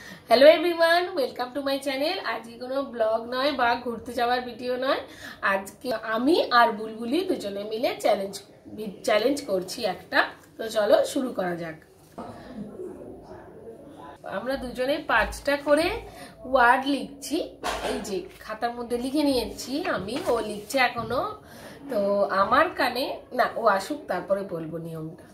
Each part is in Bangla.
Hello everyone, welcome to my channel. আজকে কোনো ব্লগ নয় বা ঘুরতে যাওয়ার ভিডিও নয়। আজকে আমি আর বুলবুলি দুজনে মিলে চ্যালেঞ্জ করছি একটা। তো চলো শুরু করা যাক। আমরা দুজনে 5টা করে ওয়ার্ড লিখছি। এই যে খাতার মধ্যে লিখে নিয়েছি আমি, ও লিখছে এখনো। তো আমার কানে না, ও আসুক তারপরে বলবো নিয়মটা।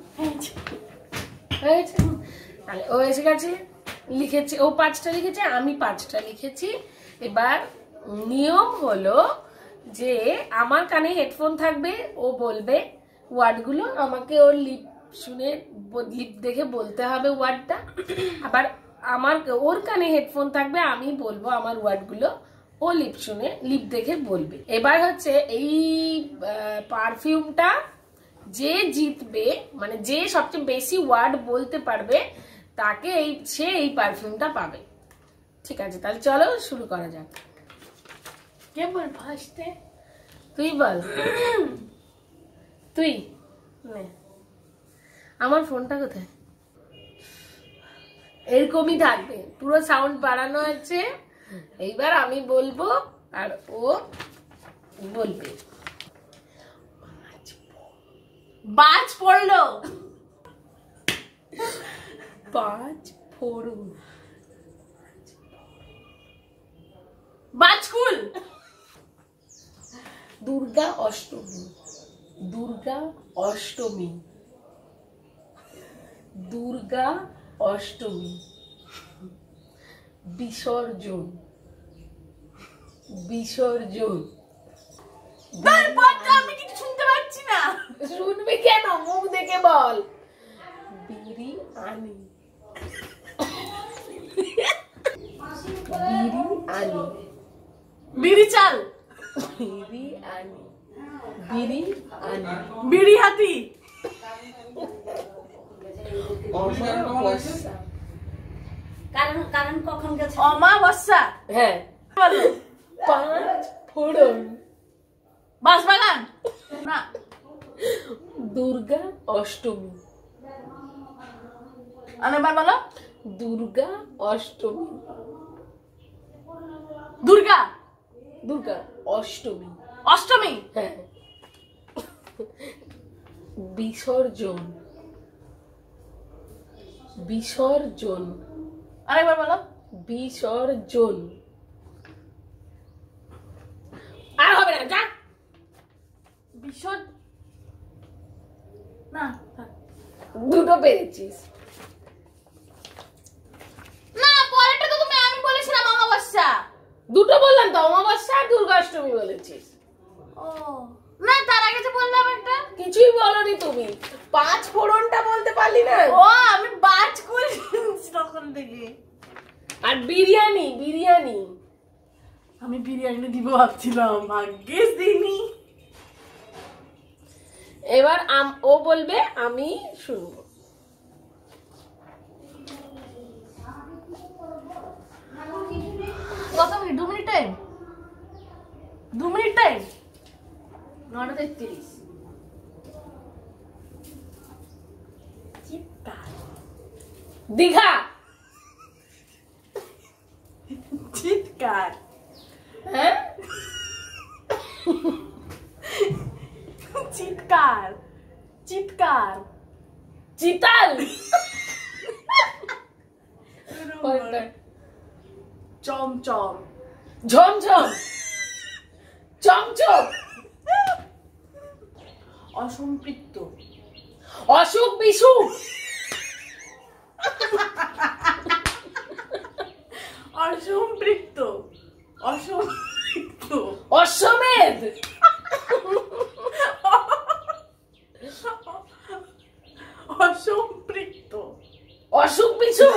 হয়েছে? তাহলে ও এসে গেছে, লিখেছে। ও 5টা লিখেছে, আমি 5টা লিখেছি। এবার নিয়ম হলো যে আমার কানে হেডফোন থাকবে, ও বলবে ওয়ার্ডগুলো, আমাকে ওর লিপ শুনে লিপ দেখে বলতে হবে ওয়ার্ডটা। আবার ওর কানে হেডফোন থাকবে, আমি বলবো আমার ওয়ার্ডগুলো, ও লিপ শুনে লিপ দেখে বলবে। এবার হচ্ছে এই পারফিউমটা যে জিতবে, মানে যে সবচেয়ে বেশি ওয়ার্ড বলতে পারবে তাকে সে এই পারফিউমটা পাবে। ঠিক আছে, তাহলে চলো শুরু করা যাক। কে বল ফার্স্টে? তুই বল। তুই নে। আমার ফোনটা কোথায়? এরকমই থাকবে, পুরো সাউন্ড বাড়ানো আছে। এইবার আমি বলবো আর ও বলবে। বাজ পড়লো। বাজ ফোড়ন। বাজকুল। দুর্গা অষ্টমী। দুর্গা অষ্টমী। দুর্গা অষ্টমী। বিসর্জন। বিসর্জন। আমি কিছু শুনতে পাচ্ছি না। শুনবি কেন? মুখ দেখে বল। বিরিয়ানি। বিরিয়ানি। বিড়ি চাল। বিরিয়ানি। বিরিয়ানি। বিড়ি হাতি। অমাবস্যা। কারণ কখন গেছে? অমাবস্যা। হ্যাঁ বলো। 5 ফোড়ন। বাঁশবাগান। না। দুর্গা অষ্টমী। আরেকবার বলো। দুর্গা অষ্টমী। দুর্গা। দুর্গা অষ্টমী। অষ্টমী। হ্যাঁ। বিসর্জন। বিসর্জন। আরেকবার বলো। বিসর্জন। আর হবে না, যা। না, দুটো পেরেছিস। না, পরেরটা তো আমি বলেছিলাম অমাবস্যা। দুটো বললাম তো, অমাবস্যা আর দুর্গাষ্টমী বলেছিস। ও না, তার আগে যে বললাম একটা। কিছুই বলনি তুমি, 5 ফোড়নটা বলতে পারলি না। ও আমি বাজকুল তখন থেকে। আর বিরিয়ানি। বিরিয়ানি। আমি বিরিয়ানি দিব ভাবছিলাম, ভাগ্যিস দিইনি। এবার ও বলবে, আমি শুনবো। কত minute? 2 minute time. 2 minute time. 9:33। Digha. চিৎকার। হ্যাঁ, চিৎকার। চিৎকার। চিতাল। চমচম। ঝমঝম। চমচম। অসম্পৃক্ত। অসুখ বিসুখ। অসম্পৃক্ত। অসম্পৃক্ত। অশ্বমেধ। অসম্পৃক্ত। অসুখ বিসুখ।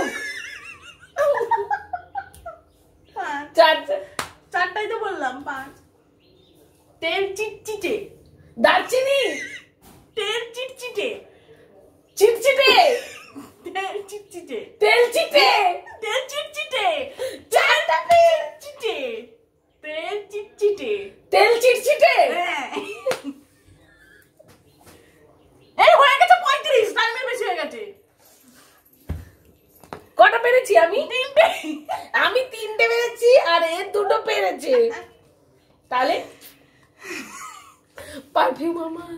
চারটাই তো বললাম। 5। তেল চিটচিটে। দারচিনি। তেল চিটচিটে। চিটচিটে। তেল চিটচিটে। তেল চিটে। তেল চিটচিটে। চারটা চিটচিটে। তেল চিটচিটে। তেল চিটচিটে। এই হয়ে গেছে 35। টাইমের বেশি হয়ে গেছে। কটা পেরেছি আমি? 3 আমি 3টে পেরেছি আর এ 2টো পেরেছে, তাহলে পারফিউম আমার।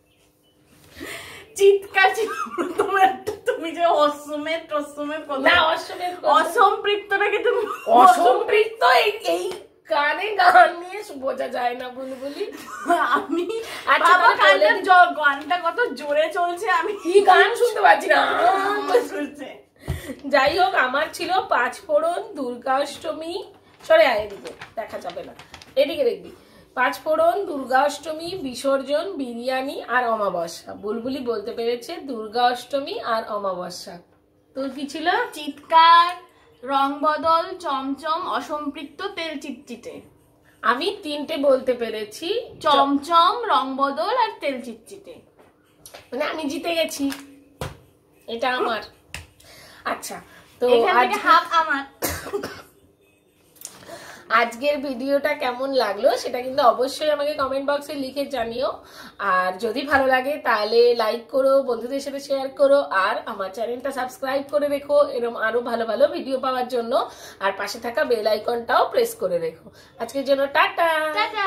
চিৎকার ছিল তোমার, তুমি যে অসমের না অসমের অসম্পৃক্তটাকে তুমি অসম্পৃক্ত এই কানে গান নিয়ে বোঝা যায় না বলি। আমি আচ্ছা, বাবা তাহলে গানটা কত জোরে চলছে, আমি কি গান শুনতে পাচ্ছি না। চলছে। যাই হোক, আমার ছিল 5 ফোড়ন, দুর্গাষ্টমী, সরে আয় এদিকে, দেখা যাবে না, এদিকে দেখবি। 5 ফোড়ন, দুর্গাষ্টমী, বিসর্জন, বিরিয়ানি আর অমাবস্যা। বুলবুলি বলতে পেরেছে দুর্গা অষ্টমী আর অমাবস্যা। তোর কি ছিল? চিৎকার, রং বদল, চমচম, অসম্পৃক্ত, তেল চিটচিটে। আমি 3টে বলতে পেরেছি, চমচম, রং বদল আর তেল চিটচিটে। মানে আমি জিতে গেছি, এটা আমার। আচ্ছা, তো এখান থেকে হাফ আমার। আজকের ভিডিওটা কেমন লাগলো সেটা কিন্তু অবশ্যই আমাকে কমেন্ট বক্সে লিখে জানিও। আর যদি ভালো লাগে তাহলে লাইক করো, বন্ধুদের সাথে শেয়ার করো, আর আমার চ্যানেলটা সাবস্ক্রাইব করে রেখো এরকম আরো ভালো ভালো ভিডিও পাওয়ার জন্য। আর পাশে থাকা বেল আইকনটাও প্রেস করে রেখো। আজকের জন্য টাটা।